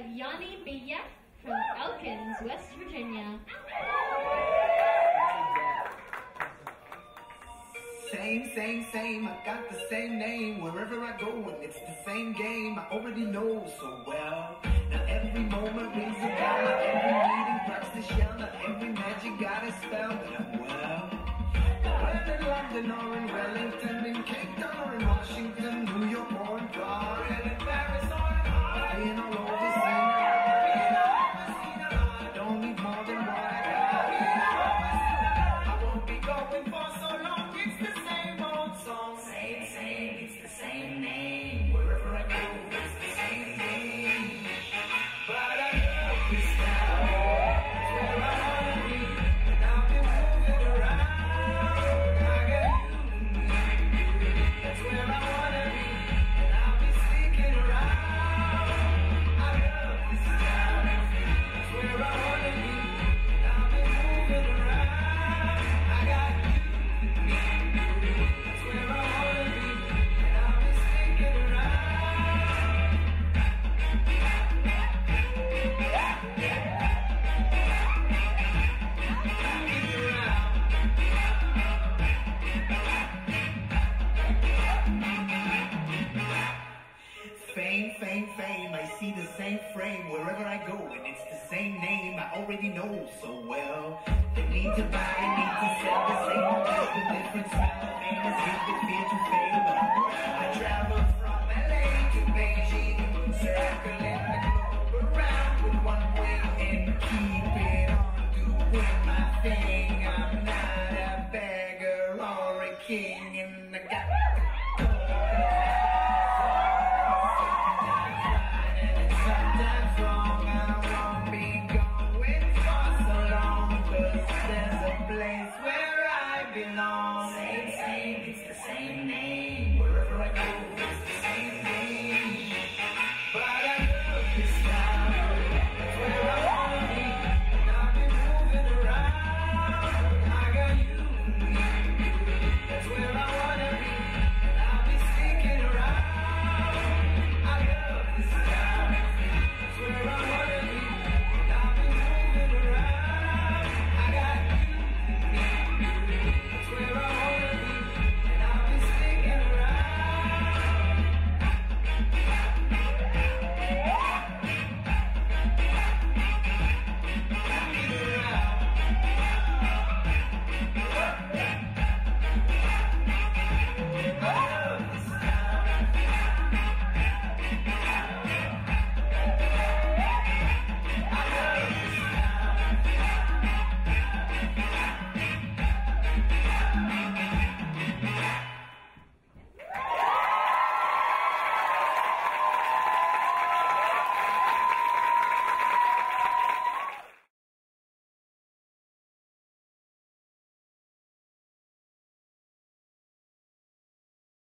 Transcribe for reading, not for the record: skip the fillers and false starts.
have Yoni Biye from Elkins, West Virginia. Same, I got the same name wherever I go, and it's the same game I already know so well. Now every moment rings a bell, now every meeting cracks the shell, now every magic got a spell, but I'm well. Whether in London or in Wellington, in Cape Town or in Washington, New York or in Prague, and in Paris or in Harlem, being all over scene, I don't need more than what I got. I won't be going for so long, it's the same old song. Same, it's the same name. Wherever I go, it's the same game. But I love this town, it's where I wanna be, and I've been moving around. I got you and me, that's where I wanna be, and I'll be sneaking around. I love this town, it's where I wanna be, and I've been moving around. I got you and me, that's where I wanna be, and I'll be sneaking around. Fame, I see the same frame wherever I go, and it's the same name I already know so well. They need to buy, need to sell the same, just a different smell, ain't as if they fear to fail. I travel from LA to Beijing, circling the globe.